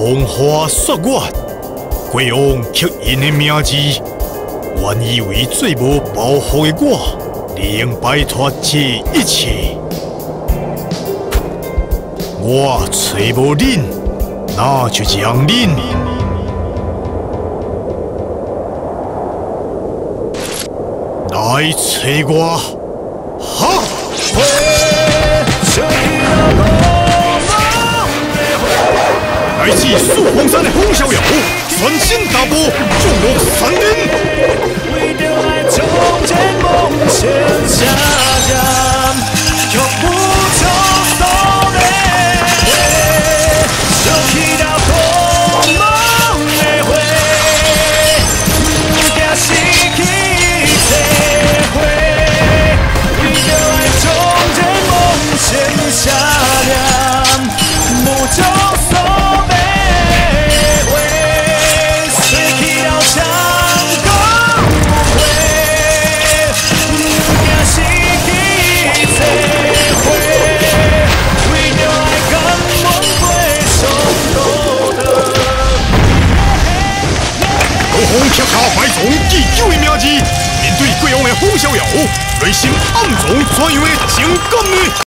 风花雪月，国王刻因的名字，原以为最无包袱的我，能摆脱这一切。我找无恁，那就让恁来找我。哈！ 来自数峰山的风逍遥，全身大步降落山林。为着爱重建梦想下站，却不求所谓。想起到光芒的花，不惊失去机会。为着爱重建梦想下站，不求所谓。 风刻下怀中既久的名字，面对国王的风逍遥，内心暗藏怎样的情感呢？